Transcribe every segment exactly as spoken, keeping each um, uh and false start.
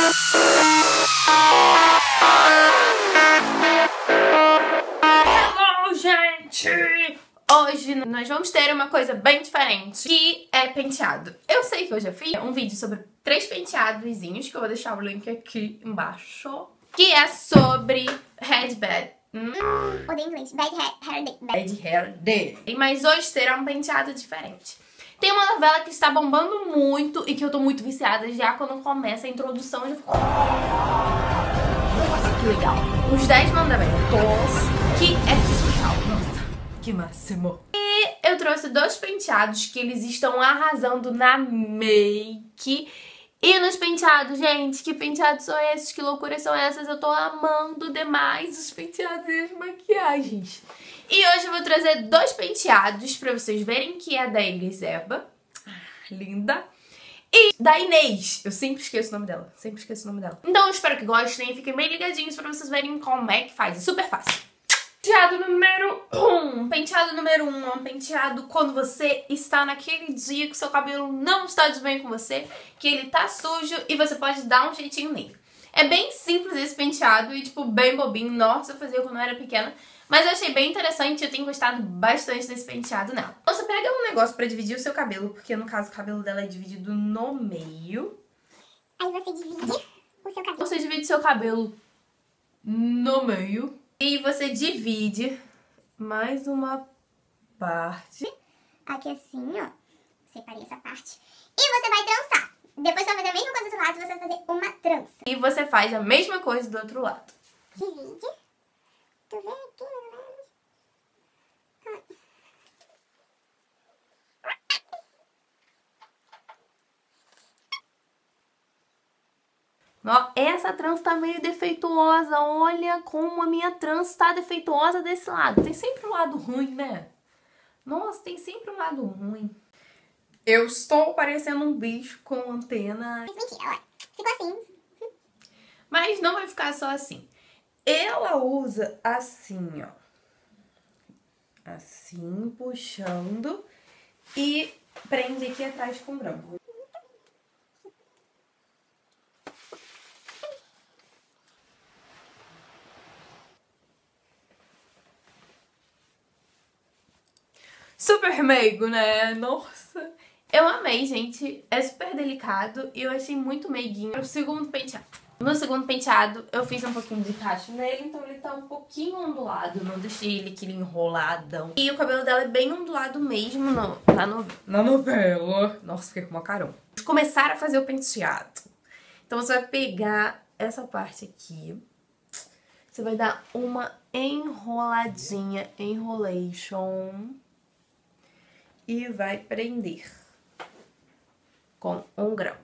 Hello, gente! Hoje nós vamos ter uma coisa bem diferente, que é penteado. Eu sei que eu já fiz um vídeo sobre três penteadozinhos, que eu vou deixar o link aqui embaixo, que é sobre headband. Hum? Odeio inglês. Bad hair, hair day. Bad hair day. Mas hoje será um penteado diferente. Tem uma novela que está bombando muito e que eu tô muito viciada já quando começa a introdução. Eu já fico... Nossa, que legal. Os dez Mandamentos, que é surreal. Nossa, que máximo. E eu trouxe dois penteados que eles estão arrasando na make. E nos penteados, gente, que penteados são esses? Que loucuras são essas? Eu tô amando demais os penteados e as maquiagens. E hoje eu vou trazer dois penteados pra vocês verem, que é da Eliseba, linda, e da Inês. Eu sempre esqueço o nome dela, sempre esqueço o nome dela. Então eu espero que gostem e fiquem bem ligadinhos pra vocês verem como é que faz. É super fácil. Penteado número um. Penteado número um é um penteado quando você está naquele dia que seu cabelo não está de bem com você, que ele tá sujo e você pode dar um jeitinho nele. É bem simples esse penteado e, tipo, bem bobinho. Nossa, eu fazia quando eu era pequena. Mas eu achei bem interessante e eu tenho gostado bastante desse penteado nela. Você pega um negócio pra dividir o seu cabelo, porque no caso o cabelo dela é dividido no meio. Aí você divide o seu cabelo. Você divide seu cabelo no meio. E você divide mais uma parte. Aqui assim, ó. Separei essa parte. E você vai trançar. Depois você vai fazer a mesma coisa do outro lado, você vai fazer uma trança. E você faz a mesma coisa do outro lado. Divide. Tu vê aqui, mais ou menos. Ó, essa trança tá meio defeituosa. Olha como a minha trança tá defeituosa desse lado. Tem sempre um lado ruim, né? Nossa, tem sempre um lado ruim. Eu estou parecendo um bicho com antena. Mas mentira, olha. Ficou assim. Mas não vai ficar só assim. Ela usa assim, ó. Assim, puxando. E prende aqui atrás com branco. Super meigo, né? Nossa! Eu amei, gente. É super delicado e eu achei muito meiguinho. O segundo penteado. No segundo penteado, eu fiz um pouquinho de cacho nele, então ele tá um pouquinho ondulado. Não deixei ele aquele enroladão. E o cabelo dela é bem ondulado mesmo no, na, no, na novela. Nossa, fiquei com uma carão. Vamos começar a fazer o penteado. Então você vai pegar essa parte aqui. Você vai dar uma enroladinha, enrolation. E vai prender com um grampo.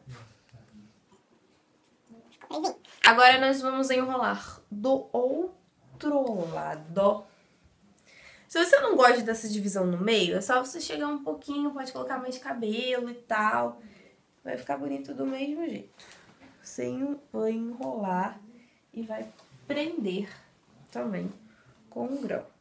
Agora nós vamos enrolar do outro lado. Se você não gosta dessa divisão no meio, é só você chegar um pouquinho, pode colocar mais cabelo e tal. Vai ficar bonito do mesmo jeito. Você vai enrolar e vai prender também com um grampo.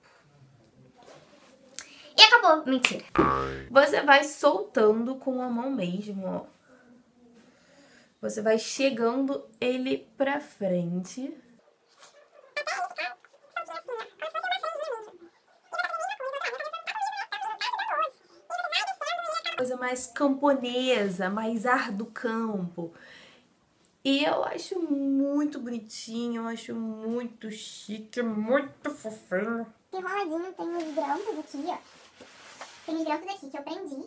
E acabou. Mentira. Você vai soltando com a mão mesmo, ó. Você vai chegando ele pra frente. Coisa mais camponesa, mais ar do campo. E eu acho muito bonitinho, eu acho muito chique, muito fofinho. Enroladinho, tem os grampos aqui, ó. Tem os grampos aqui que eu prendi.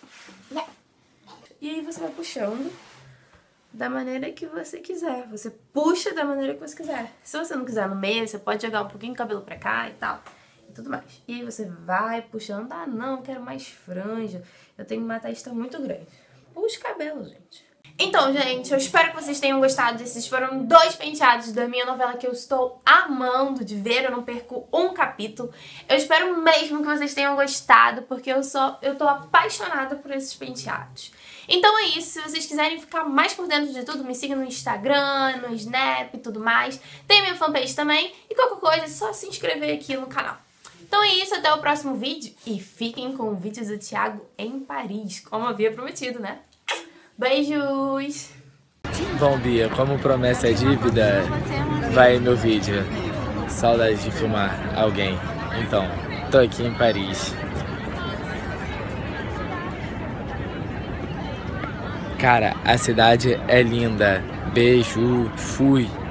E aí você vai puxando da maneira que você quiser. Você puxa da maneira que você quiser. Se você não quiser no meio, você pode jogar um pouquinho de cabelo pra cá e tal. E tudo mais. E aí você vai puxando. Ah, não, eu quero mais franja. Eu tenho uma testa muito grande. Puxa o cabelo, gente. Então, gente, eu espero que vocês tenham gostado. Esses foram dois penteados da minha novela que eu estou amando de ver. Eu não perco um capítulo. Eu espero mesmo que vocês tenham gostado, porque eu, sou, eu tô apaixonada por esses penteados. Então é isso. Se vocês quiserem ficar mais por dentro de tudo, me sigam no Instagram, no Snap e tudo mais. Tem minha fanpage também. E qualquer coisa, é só se inscrever aqui no canal. Então é isso, até o próximo vídeo. E fiquem com o vídeo do Thiago em Paris, como havia prometido, né? Beijos! Bom, Bia, como promessa é dívida, vai meu vídeo. Saudade de filmar alguém. Então, tô aqui em Paris. Cara, a cidade é linda. Beijo, fui.